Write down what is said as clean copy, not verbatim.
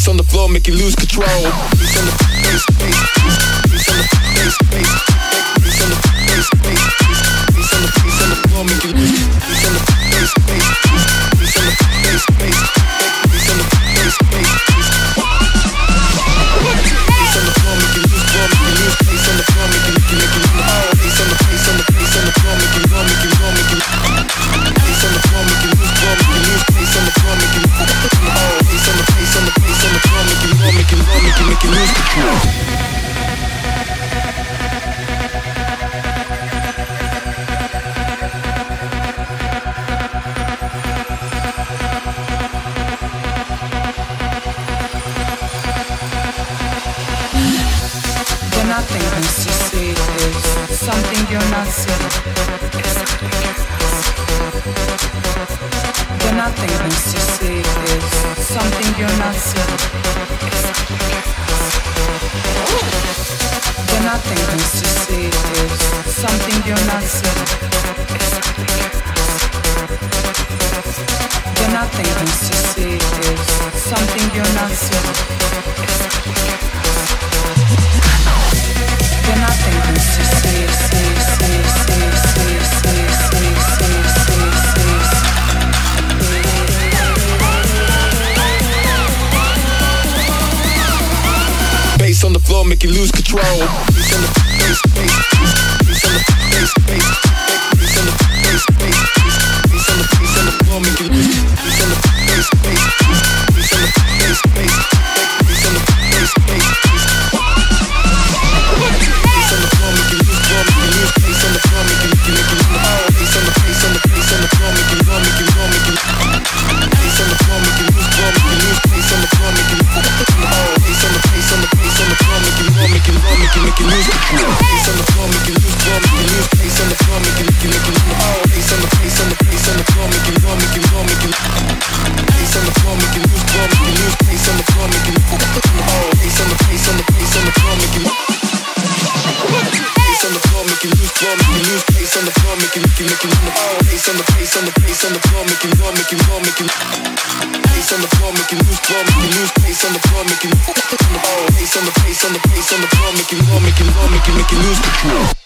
Bass on the floor, make you lose control. Bass on the bass, bass, bass on the bass, bass, bass on the bass, bass, bass on the bass on the floor, make you lose. Bass on the bass, bass, bass on the bass, bass, bass on the bass, bass, bass on the floor, make you lose, floor, make you lose. Bass on the floor, make you lose. Bass on the bass on the bass on the floor, make you lose, make you lose, make you lose. Bass on the floor, make you lose, floor, make you lose. Bass on the floor, make you lose. Bass on the bass on the bass on the floor, make you lose, make you lose, make you lose control. Nothing once you see it is something you're not seeing. The nothing once you see it is something you're not seeing. The nothing once you see it is something you're not seeing. The nothing once you see it is something you're not seeing. The nothing once you see, Bass on the floor, make you lose control. Bass on the bass, bass, bass on the bass, bass, bass on the bass, bass, bass on the bass on the floor, make you lose. Bass on the bass, bass, bass on the bass, bass, bass on the bass, bass, bass on the floor, make you lose, floor, make you lose. Bass on the floor, make you lose, make you lose. Bass on the bass on the bass on the floor, make you lose, make you lose, make you lose. Bass on the floor, make you lose, floor, make you lose. Bass on the floor, make you lose. Bass on the bass on the bass on the floor, make you lose, make you lose, make you lose control. Bass on the floor, make you lose, floor, make you lose. Bass on the floor, make you lose, make you lose. Bass on the bass on the bass on the floor, make you lose, make you lose, make you lose. Bass on the floor, make you lose, floor, make you lose. Bass on the floor, make you lose. Bass on the bass on the bass on the floor, make you lose. Bass on the floor, make you lose, floor, make you lose. Bass on the floor, make you lose, make you lose. Bass on the bass on the bass on the floor, make you lose, make you lose, make you lose. Bass on the floor, make you lose, floor, make you lose. Bass on the floor, make you lose. Bass on the bass on the bass on the floor, make you lose, make you lose, make you lose control.